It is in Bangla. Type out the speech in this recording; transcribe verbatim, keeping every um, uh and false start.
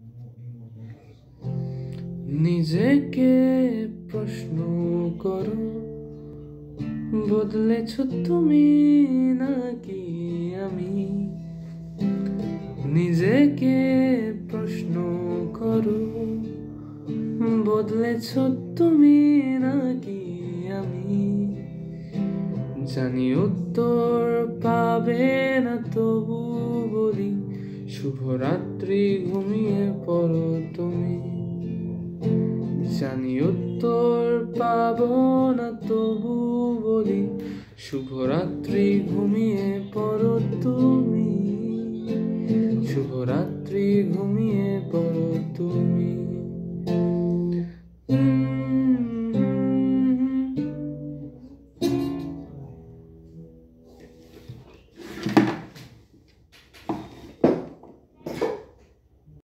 নিজেকে প্রশ্ন করো, বদলেছ তুমি নাকি আমি? নিজেকে প্রশ্ন করো, বদলেছ তুমি নাকি আমি? জানি উত্তর পাবে না, তবু বলি শুভরাত্রি, ঘুমিয়ে পড়ো তুমি। জানি উত্তর পাবো না, তবু বলি শুভরাত্রি, ঘুমিয়ে পড়ো তুমি। শুভরাত্রি, ঘুমিয়ে পড়ো তুমি।